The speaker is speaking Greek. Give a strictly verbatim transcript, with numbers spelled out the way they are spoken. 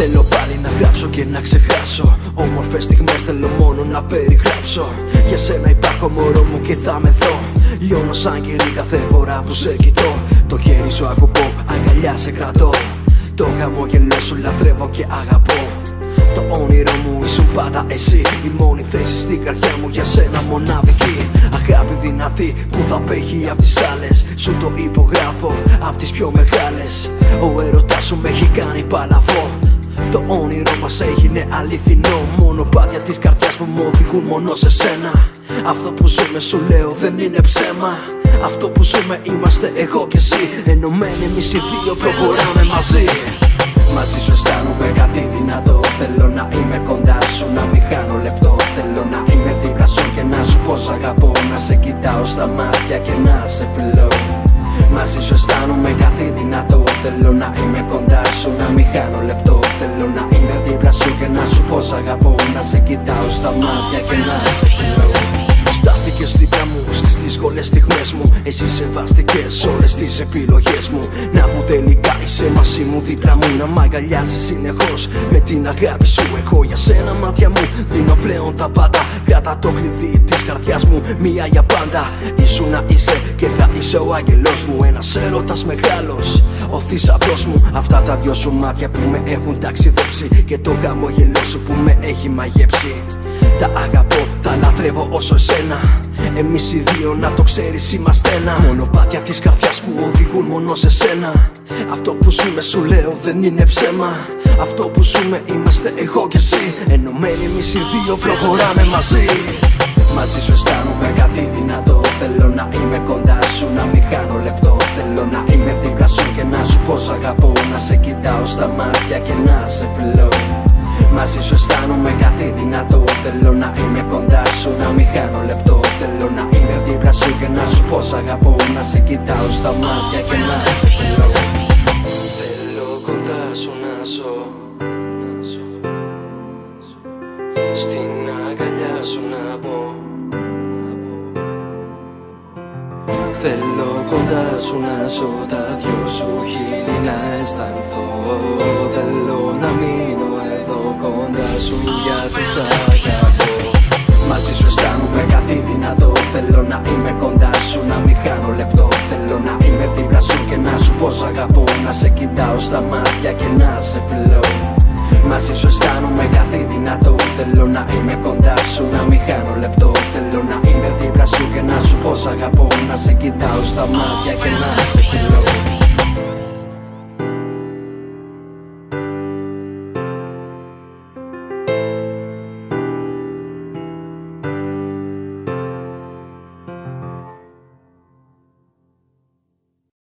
Θέλω πάλι να γράψω και να ξεχάσω. Όμορφες στιγμές θέλω μόνο να περιγράψω. Για σένα υπάρχω μωρό μου και θα με δω. Λιώνω σαν κερί κάθε φορά που σε κοιτώ. Το χέρι σου ακουμπώ, αγκαλιά σε κρατώ. Το χαμόγελό σου λατρεύω και αγαπώ. Το όνειρο μου ήσουν πάντα εσύ. Η μόνη θέση στην καρδιά μου για σένα μοναδική. Αγάπη δυνατή που θα απέχει απ' τις άλλες. Σου το υπογράφω απ' τις πιο μεγάλες. Ο έρωτάς σου με έχει κάνει παλαβό. Το όνειρο μας έγινε αληθινό. Μονοπάτια της καρδιάς που μου οδηγούν μόνο σε σένα. Αυτό που ζούμε σου λέω δεν είναι ψέμα. Αυτό που ζούμε είμαστε εγώ και εσύ. Ενωμένοι εμείς οι δύο προχωράμε μαζί. Μαζί σου αισθάνομαι κάτι δυνατό. Θέλω να είμαι κοντά σου, να μην χάνω λεπτό. Θέλω να είμαι δίπλα σου και να σου πω σ' αγαπώ. Να σε κοιτάω στα μάτια και να σε φιλώ. Μαζί σου αισθάνομαι κάτι δυνατό. Θέλω να είμαι κοντά σου, να μην χάνω λεπτό. Θέλω να είμαι δίπλα σου και να σου πω σ' αγαπώ. Να σε κοιτάω στα μάτια και να σε φιλώ. Στάθηκες δίπλα μου στις δύσκολες στιγμές μου. Εσύ σεβάστηκες όλες τις επιλογές μου. Να που τελικά είσαι μαζί μου δίπλα μου. Να μ' αγκαλιάζεις συνεχώς με την αγάπη σου. Εγώ για σένα μάτια μου δίνω πλέον τα πάντα. Κατά το κλειδί της καρδιάς μου μία για πάντα. Ήσου να είσαι και θα είσαι ο άγγελός μου. Ένας έρωτας μεγάλος, ο θησαυρός μου. Αυτά τα δυο σου μάτια που με έχουν ταξιδέψει. Και το χαμόγελό σου που με έχει μαγέψει. Τα αγαπώ, τα λατρεύω όσο εσένα. Εμείς οι δύο να το ξέρεις είμαστε ένα. Μονοπάτια της καρδιάς που οδηγούν μόνο σε σένα. Αυτό που ζούμε σου λέω δεν είναι ψέμα. Αυτό που ζούμε είμαστε εγώ και εσύ. Ενωμένοι εμείς οι δύο προχωράμε μαζί. Μαζί σου αισθάνομαι κάτι δυνατό. Θέλω να είμαι κοντά σου, να μην χάνω λεπτό. Θέλω να είμαι δίπλα σου και να σου πω σ' αγαπώ. Να σε κοιτάω στα μάτια και να σε φιλώ. Μαζί σου αισθάνομαι κάτι δυνατό. Θέλω να είμαι κοντά σου, να μην χάνω λεπτό. Θέλω να είμαι δίπλα σου και να σου πω σ' αγαπώ. Να σε κοιτάω στα μάτια και να σε φιλώ. Θέλω κοντά σου να ζω. Στην αγκαλιά σου να μπω. Θέλω κοντά σου να ζω. Τα δυο σου χείλη να αισθανθώ. Θέλω να μείνω εδώ κοντά σου γιατί σ' αγαπώ. Μαζί σου αισθάνομαι κάτι δυνατό. Θέλω να είμαι κοντά σου, να μην χάνω λεπτό. Θέλω να είμαι δίπλα σου και να σου πω σ' αγαπώ. Να σε κοιτάω στα μάτια και να σε φιλώ. Μαζί σου αισθάνομαι κάτι δυνατό. Θέλω να είμαι κοντά σου, να μην χάνω λεπτό. Θέλω να είμαι δίπλα σου και να σου πω σ' αγαπώ. Να σε κοιτάω στα μάτια και να σε φιλώ.